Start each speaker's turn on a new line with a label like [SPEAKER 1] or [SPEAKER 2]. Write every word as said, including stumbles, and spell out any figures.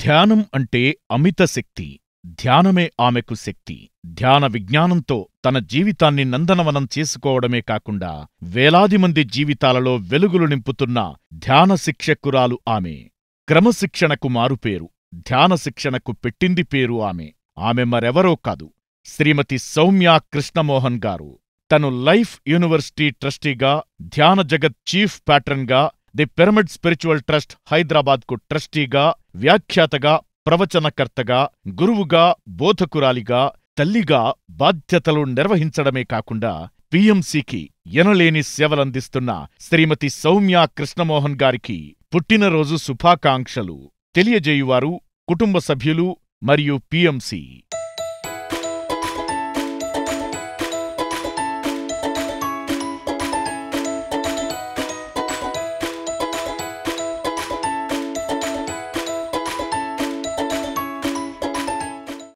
[SPEAKER 1] ధ్యానం అంటే అమిత శక్తి. ధ్యానమే ఆమెకు శక్తి. ధ్యాన విజ్ఞానంతో తన జీవితాన్ని నందనవనం చేసుకోవడమే కాకుండా వేలాది మంది జీవితాలలో వెలుగులు నింపుతున్న ధ్యాన శిక్షకురాలు ఆమె. క్రమశిక్షణకు మారుపేరు. ధ్యాన శిక్షణకు పెట్టింది పేరు ఆమె. ఆమె మరెవరో కాదు, శ్రీమతి సౌమ్య కృష్ణమోహన్ గారు. తను లైఫ్ యూనివర్సిటీ ట్రస్టీగా, ధ్యాన జగత్ చీఫ్ ప్యాట్రన్గా, ది పిరమిడ్ స్పిరిచువల్ ట్రస్ట్ హైదరాబాద్కు ట్రస్టీగా, వ్యాఖ్యాతగా, ప్రవచనకర్తగా, గురువుగా, బోధకురాలిగా, తల్లిగా బాధ్యతలు నిర్వహించడమే కాకుండా పిఎంసికి ఎనలేని సేవలందిస్తున్న శ్రీమతి సౌమ్య కృష్ణమోహన్ గారికి పుట్టినరోజు శుభాకాంక్షలు తెలియజేయువారు కుటుంబ సభ్యులు మరియు పిఎంసి.